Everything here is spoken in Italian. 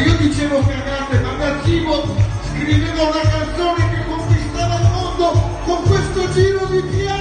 io dicevo cagate, ma Gazzibo scriveva una canzone che conquistava il mondo con questo giro di piano.